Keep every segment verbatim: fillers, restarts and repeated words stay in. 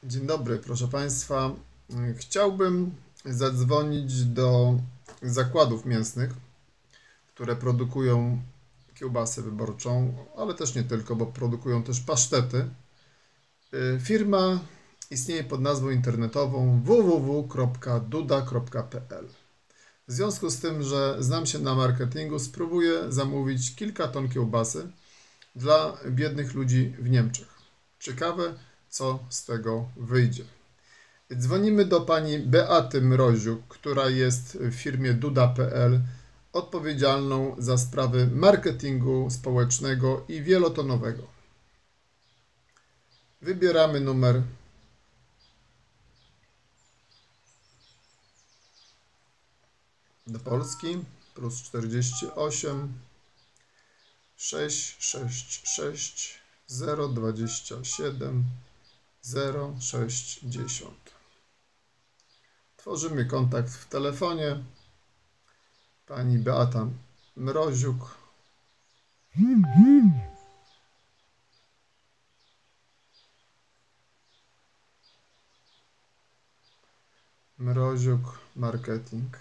Dzień dobry, proszę Państwa. Chciałbym zadzwonić do zakładów mięsnych, które produkują kiełbasę wyborczą, ale też nie tylko, bo produkują też pasztety. Firma istnieje pod nazwą internetową w w w kropka duda kropka p l. W związku z tym, że znam się na marketingu, spróbuję zamówić kilka ton kiełbasy dla biednych ludzi w Niemczech. Ciekawe, co z tego wyjdzie. Dzwonimy do pani Beaty Mroziuk, która jest w firmie duda kropka p l odpowiedzialną za sprawy marketingu społecznego i wielotonowego. Wybieramy numer do Polski plus czterdzieści osiem sześć sześć sześć zero dwadzieścia siedem zero sześćdziesiąt. Tworzymy kontakt w telefonie. Pani Beata Mroziuk. Mroziuk Marketing.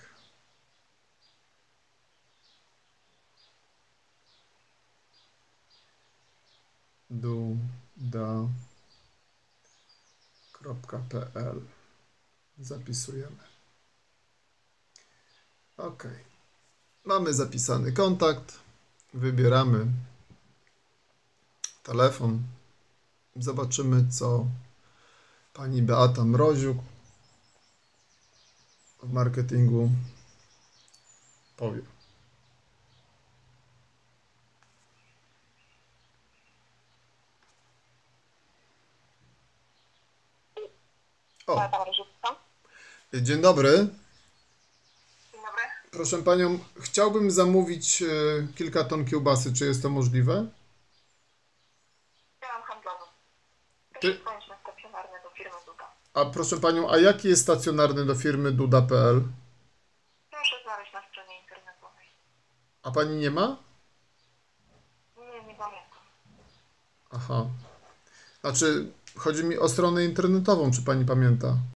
duda kropka p l. Zapisujemy. OK. Mamy zapisany kontakt. Wybieramy telefon. Zobaczymy, co pani Beata Mroziuk w marketingu powie. O. Dzień dobry. Dzień dobry. Proszę panią, chciałbym zamówić e, kilka ton kiełbasy. Czy jest to możliwe? Ja mam handlową. Ty... Proszę dzwonić na stacjonarne do firmy Duda. A proszę panią, a jaki jest stacjonarny do firmy duda kropka p l? Proszę znaleźć na stronie internetowej. A pani nie ma? Nie, nie pamiętam. Aha. Znaczy, chodzi mi o stronę internetową, czy pani pamięta?